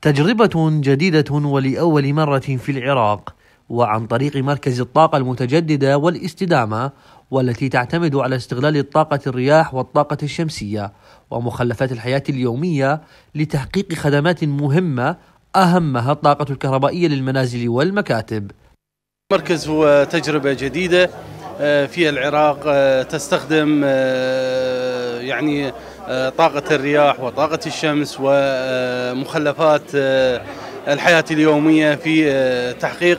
تجربة جديدة ولأول مرة في العراق، وعن طريق مركز الطاقة المتجددة والاستدامة، والتي تعتمد على استغلال طاقة الرياح والطاقة الشمسية ومخلفات الحياة اليومية لتحقيق خدمات مهمة، أهمها الطاقة الكهربائية للمنازل والمكاتب. المركز هو تجربة جديدة في العراق تستخدم طاقة الرياح وطاقة الشمس ومخلفات الحياة اليومية في تحقيق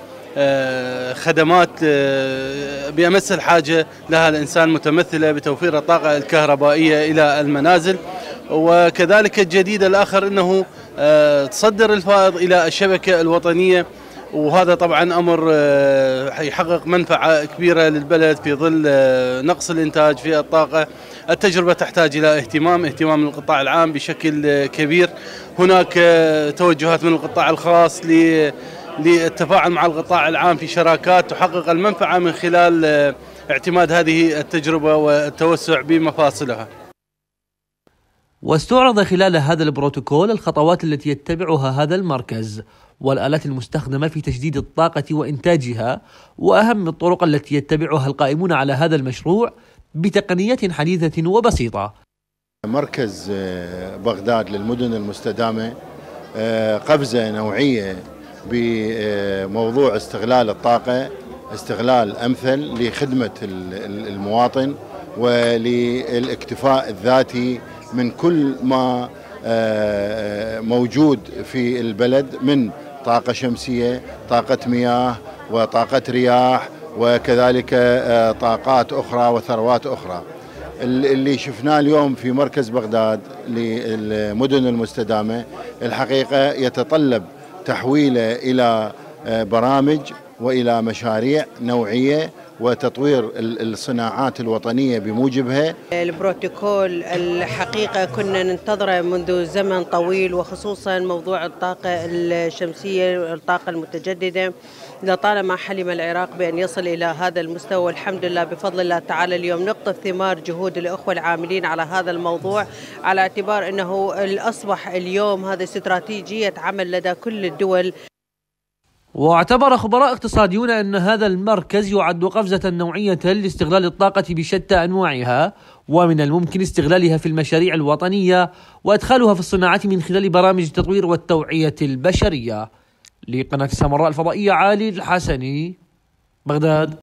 خدمات بأمس الحاجة لها الإنسان، متمثلة بتوفير الطاقة الكهربائية إلى المنازل. وكذلك الجديد الآخر أنه تصدر الفائض إلى الشبكة الوطنية، وهذا طبعا أمر يحقق منفعة كبيرة للبلد في ظل نقص الإنتاج في الطاقة. التجربة تحتاج إلى اهتمام القطاع العام بشكل كبير. هناك توجهات من القطاع الخاص للتفاعل مع القطاع العام في شراكات تحقق المنفعة من خلال اعتماد هذه التجربة والتوسع بمفاصلها. واستعرض خلال هذا البروتوكول الخطوات التي يتبعها هذا المركز والآلات المستخدمة في تجديد الطاقة وإنتاجها، وأهم الطرق التي يتبعها القائمون على هذا المشروع بتقنية حديثة وبسيطة. مركز بغداد للمدن المستدامة قفزة نوعية بموضوع استغلال الطاقة، استغلال أمثل لخدمة المواطن وللاكتفاء الذاتي من كل ما موجود في البلد من طاقة شمسية، طاقة مياه، وطاقة رياح، وكذلك طاقات أخرى وثروات أخرى. اللي شفناه اليوم في مركز بغداد للمدن المستدامة الحقيقة يتطلب تحويله إلى برامج وإلى مشاريع نوعية وتطوير الصناعات الوطنية بموجبها. البروتوكول الحقيقة كنا ننتظره منذ زمن طويل، وخصوصا موضوع الطاقة الشمسية والطاقة المتجددة. لطالما حلم العراق بأن يصل إلى هذا المستوى، والحمد لله بفضل الله تعالى اليوم نقطف ثمار جهود الأخوة العاملين على هذا الموضوع، على اعتبار أنه أصبح اليوم هذا استراتيجية عمل لدى كل الدول. واعتبر خبراء اقتصاديون أن هذا المركز يعد قفزة نوعية لاستغلال الطاقة بشتى أنواعها، ومن الممكن استغلالها في المشاريع الوطنية وإدخالها في الصناعات من خلال برامج التطوير والتوعية البشرية. لقناة السامراء الفضائية، علي الحسني، بغداد.